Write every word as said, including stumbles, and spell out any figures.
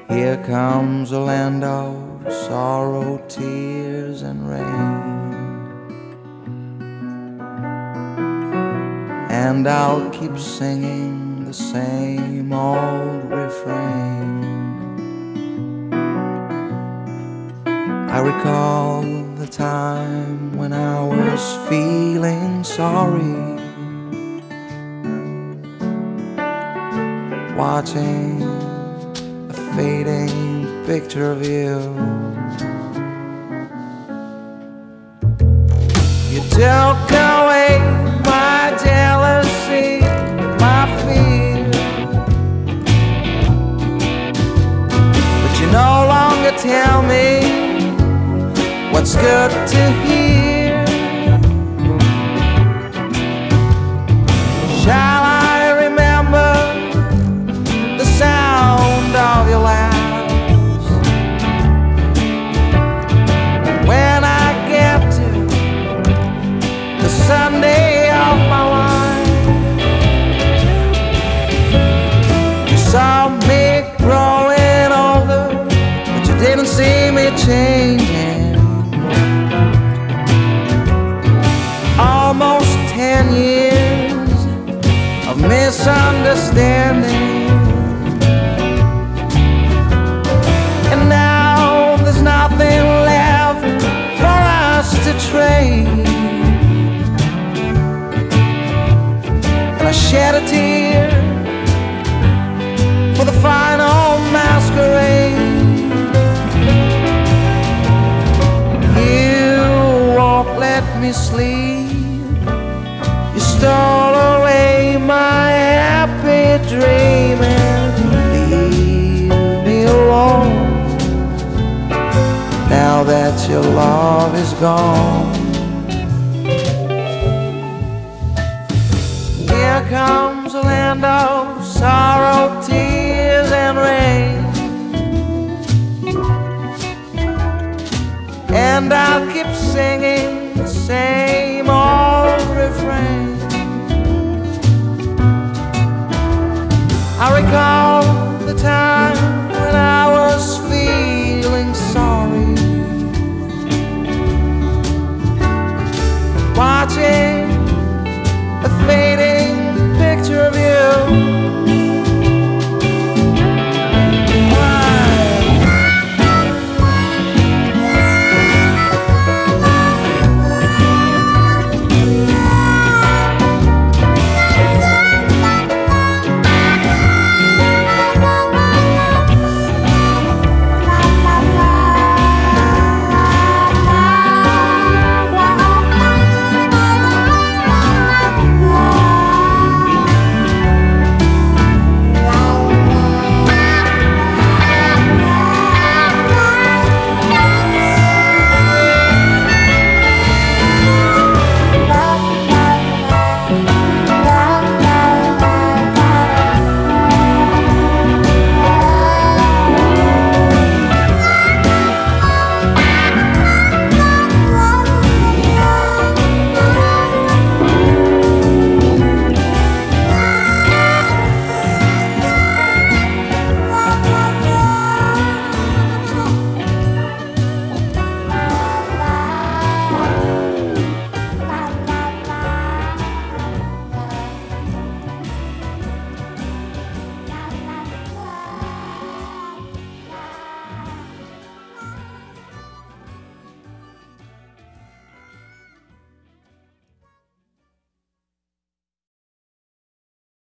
Here comes a land of sorrow, tears, and rain, and I'll keep singing the same old refrain. I recall the time when I was feeling sorry, watching a fading picture of you. You took away my jealousy, my fear, but you no longer tell me what's good to hear. Shall I remember the sound of your laughs when I get to the Sunday of my life? You saw me growing older, but you didn't see me changing. Almost ten years of misunderstanding, and now there's nothing left for us to trade. And I shed a tear for the final masquerade. You won't let me sleep. You stole away my happy dream and leave me alone. Now that your love is gone, here comes a land of sorrow, tears, and rain, and I'll keep singing the same old refrain. I recall